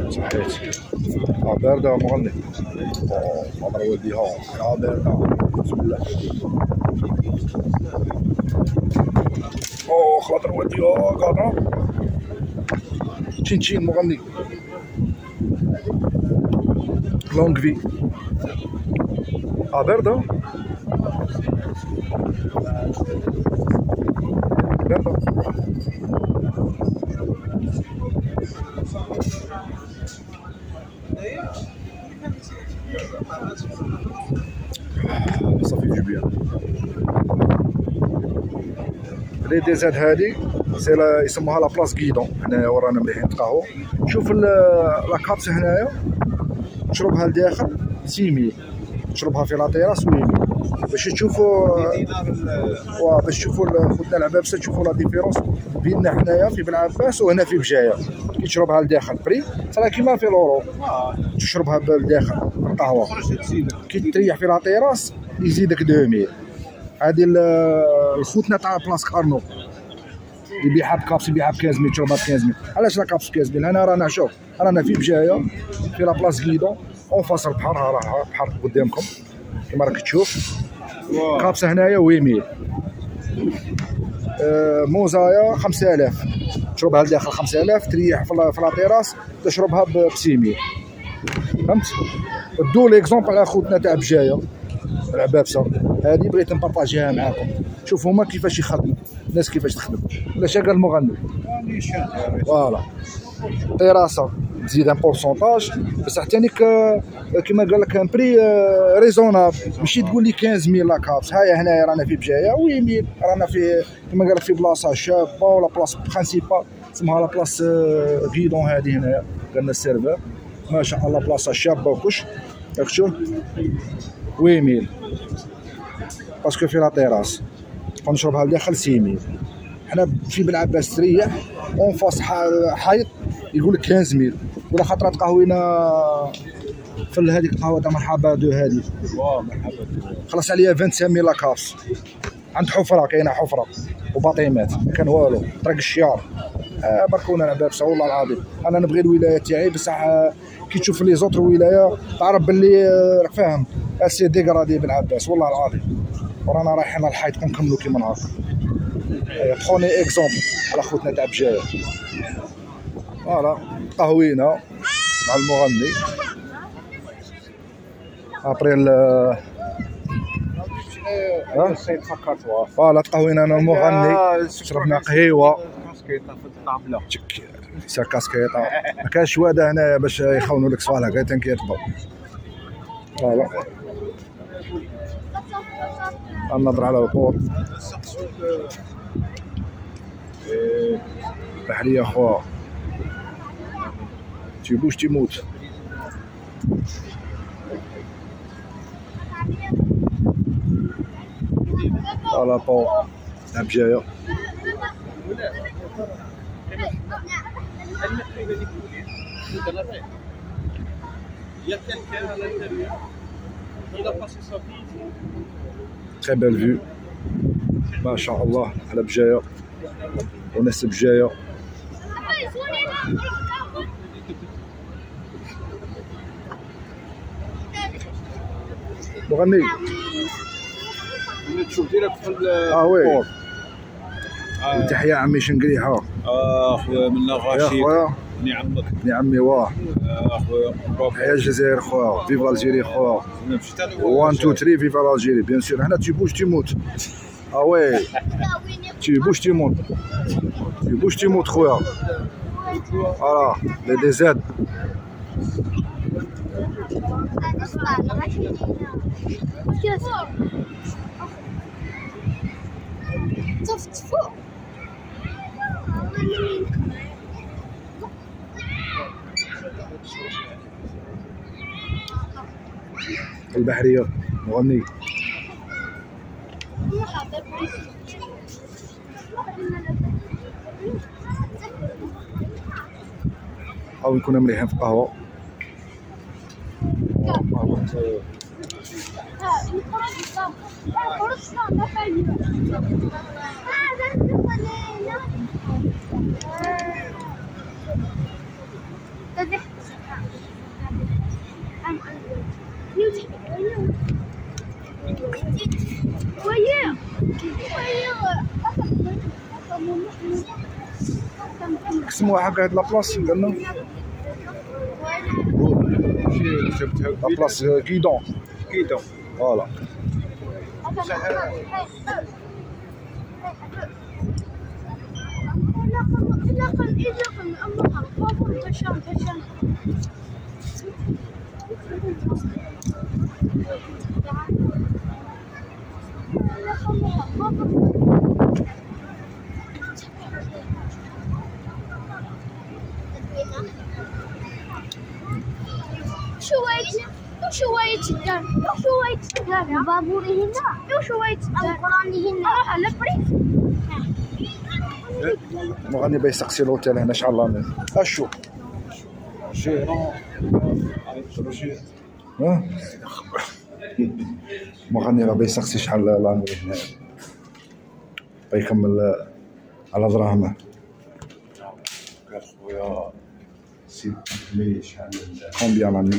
صحيت باردة مغني عمر ولديها باردة بسم الله. خاطر ولديها قاطرة تشين مغني لونغ في باردة باردة صافي جو بيان. لي ديزاد هادي سي يسموها لا بلاص كيدون هنايا ورانا مليحين نتقهوى. شوف لا كابس هنايا تشربها لداخل 6000 تشربها في لا تيراس 8000 باش تشوفوا باش تشوفوا خوتنا العبابسه تشوفوا لا ديفيرونس بيننا حنايا في بن عباس وهنا في بجايه. كي تشربها لداخل بري صرا كيما في لورو تشربها لداخل القهوه كي تريح في لا تيراس يزيدك 2000. هذه الخوتنا تاع بلاص كارنو يبيعها بكابس يبيعها ب 15 تشربها ب 15. علاش لا كابس ب 15؟ هنا رانا شوف رانا في بجايه في لا بلاص كيدون اون فاس البحر راه البحر قدامكم كما راك تشوف. كابس هنايا 8000 موزايا 5000 تشربها لداخل 5000 تريح في لا تيراس تشربها ب 600. فهمت؟ دو ليكزومبل على خوتنا تاع بجايه العبابسه هذه بغيت نبارطاجيها معاكم. شوفوا هما كيفاش يخدموا الناس كيفاش تخدم. ولا شا قال المغني فوالا تيراسه تزيد ان بورسونتاج بصح تانيك كيما قال لك ان بري ريزونابل ماشي تقول لي 15000 لا كابس. هيا هنايا رانا في بجايه 8000 رانا في كيما قال لك في بلاصه شابه ولا بلاصه برينسيبال اسمها لا بلاص كيدون. هذه هنايا قالنا السيرفور ما شاء الله بلاصه شابه وكلش راك تشوف 8000 باسكو في لا تيراس نشربها لداخل 6000. حنا في بن عباس تريح اون فاس حيط يقول لك 15000 ولا خطرات قهوينا في هذيك القهوه تاع مرحبا دو هذه مرحبا خلص عليها 25000 لا كاس عند حفره كاينه حفره وباطيمات ما كان والو طريق الشيار. بركونا العبابسه والله العظيم انا نبغي الولايه تاعي بصح كي تشوف لي زوتر ولايه تعرف باللي راك فاهم سي ديغرادي بن عباس والله العظيم. ورانا رايحين الحيط نكملوا كيما نهار. بخوني اكزومبل على خوتنا تاع بجايه فوالا قهوينا مع المغني ابري فوالا تقهوينا انا المغني شربنا قهيوه كاسكيطه في الطابله سا كاسكيطه ما كانش وادا هنايا باش يخونوا لك صوالح غير تنكيرطبوا فوالا. النظر على البورت بحرية خوا تيبوش تيموت. على بو تاع بجاية très belle vue ما شاء الله على بجاية وناس بجاية. مغني تشوف ديرك في وي تحية عمي شنقريحة خويا من الغاشي يا خويا بني عمك بني عمي واه خويا تحية الجزائر خويا فيف الجيري خويا 1 2 3 فيف الجيري بيان سور. هنا تيبوش تيموت وي تيبوش تيموت تيبوش تيموت خويا فوالا لي دي زاد طفت فوق البحرية مغني أو يكون مريحين في القهوة. قسموها هكا هاد لابلاص قالنا لابلاص كيدون فوالا. شوية الدار البابور هنا وشوية القران هنا راح على بريف. مغني بيسقسي الهوتيل هنا شحال الله اشوف مغني راه بيسقسي شحال لانوي هنا بيكمل على دراهمه. خويا سي بلي شحال كومبيان لانوي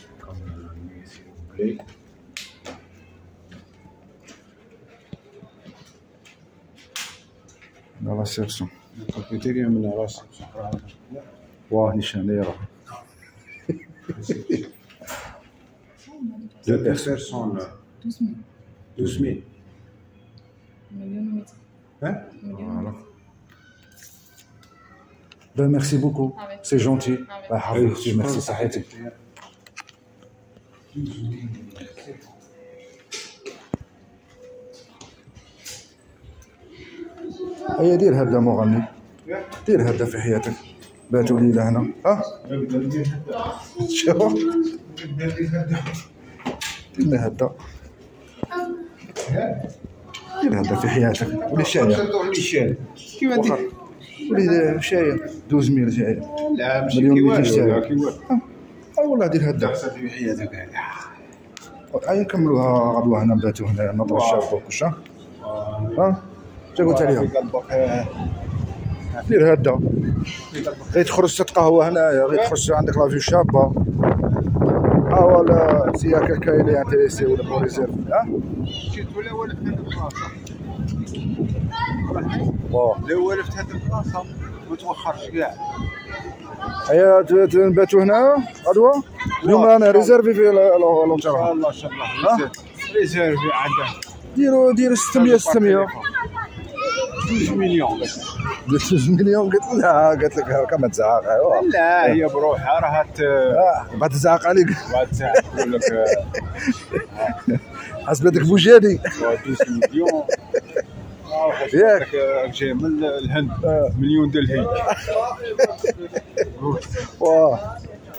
لا ريسبسيون الكافيتيريا من راسي واه نيشاني راه دو بيرسون 12000 ها فوالا. Ben merci beaucoup, c'est gentil. الله يحفظك اختي ميرسي صحيتك. هيا دير هذا مغني، دير هذا في حياتك. باتوا ليلة هنا ها شوف دير هذا دير هذا في حياتك. ولي شاية كيما دير ولي شاية 12000 شاية لا ماشي مليون كيما اي والله دير هذا في حياتك. هاي نكملوها غدوة هنا نباتوا هنا نضرب الشاب وكلشي ها تا قلت عليهم دير هذا غير تخرج تتقهوى هنايا غير تخرج عندك لافيو شابة ها ولا سي كاكا اللي انتريسي ولا بو ريزيرف ها مشيت ولا ولفت هاد البلاصة واه لا ولفت هاد البلاصة ما توخرش كاع. هيا نباتوا هنا غدوة اليوم انا ريزيرفي في لونتير الله ان شاء الله ريزيرفي عندك ديروا 600 2 مليون بس 2 مليون قلت لها قالت لك هاكا ما تزعق لا هي بروحها راه ما تزعق عليك تقول لك حسبتك بوجادي 12 مليون ياك جاي من الهند مليون ديال الهند. واه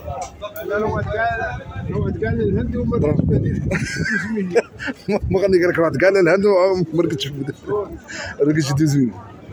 روحت قال الهند وما مغني قال لك رحت كاع للهند وما رقدتش رقدتش دوزوين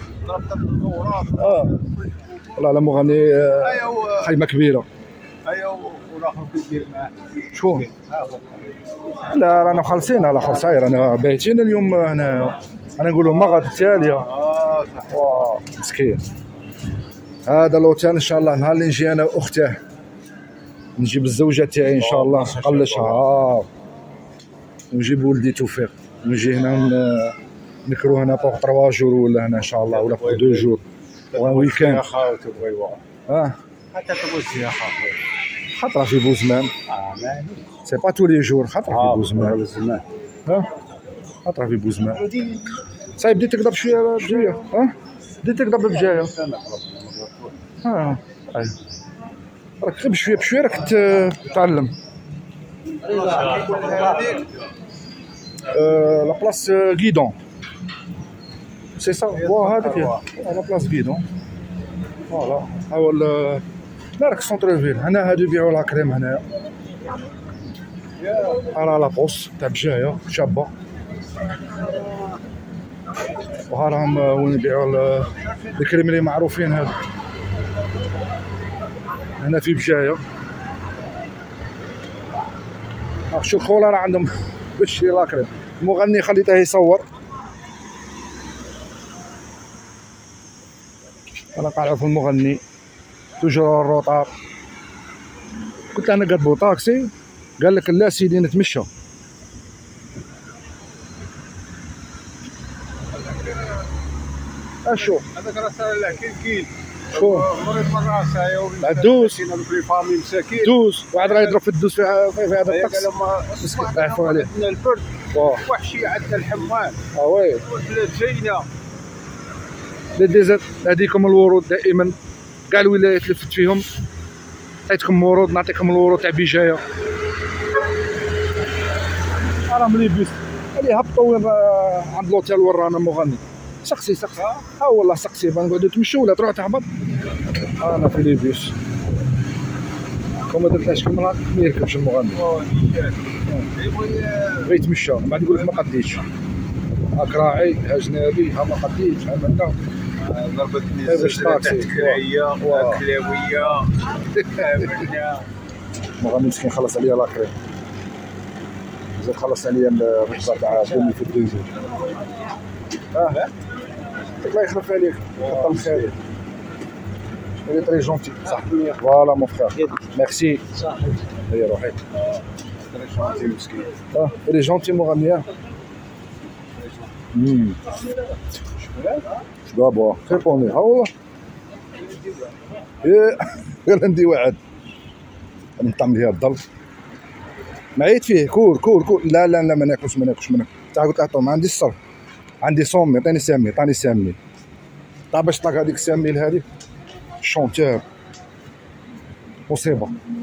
والله لا مغني خيمه كبيره. وراهم كيدير معاه شكون؟ لا رانا مخلصين على خلصاي رانا بايتين اليوم هنا. انا نقول لهم ما غاد التاليه واه مسكين. هذا لوتيل ان شاء الله نهار اللي نجي انا واخته نجيب الزوجه تاعي ان شاء الله نقلشها ونجيب ولدي توفيق ونجي هنا نكرو هنا بوغ 3 جور ولا هنا ان شاء الله ولا بوغ 2 جور ويكاند. حتى تبغي السياحه خاطر في بوزمان سي با تو لي جور خاطر في بوزمان خاطر في بوزمان صايب بديت تقدر بشويه بجايه بديت تقدر بجايه راك غير بشويه بشويه راك تتعلم. لا بلاص غيدون سي سا فوا هذاك لا بلاص غيدون فوالا. هاو لا راك سونتر فيل هنا هادو يبيعوا لا كريم هنايا راه لا بوست تاع بجايه شابه وها راهم وين يبيعوا الكريم اللي معروفين هادو هنا في بجايه. شوف خولا راه عندهم باش لا كريم. المغني خليته يصور انا قاعد في المغني توجور الروطار قلت له انا قربو طاكسي، قال لك لا سيدي نتمشى. اشو هذاك راه صار له كيل شو مريض من راسه مع الدوس هذوك لي فامي مساكين دوس، واحد راه يضرب في الدوس في هذا الطقس. قال عفوا عليه. عندنا البرد واه وحشي، عندنا الحمام وي والبلاد زينه. الديزرت هذيكم الورود دائما كاع الولايات اللي فت فيهم عطيتكم ورود، نعطيكم الورود تاع بجايه. راهم لي بيس اللي هبطوا وين عند لوتيل ورانا مغني. سقسي ها والله سقسي نقعدوا نتمشوا ولا تروح تهبط. انا في لي بيس كون ما درتهاش كيما هاك ما يركبش المغني، بغى يتمشى بعد يقول لك ما قديتش، هاك راعي ها جنابي ها ما قديتش ها منا ضربتني الزلزله تحت كراهيه كلاويه. المغني مسكين خلص عليا لاكريم، زاد خلص عليا الرشبه تاع بومي في الدوزو. الله يخلف عليك كتر خيرك. Il est très gentil. Voilà mon frère. Merci. هيا روحي. Il est gentil mon ami. Je dois boire. Répondez. ها والله. قال عندي واحد. نطعم فيها الضل. معيت فيه كور. لا ما ناكلش. تاع قلت له عطوه ما عنديش الصرف. عندي صومي عطيني سامي. طا باش طلق هذيك السامي هذيك. شونتور مصيبه.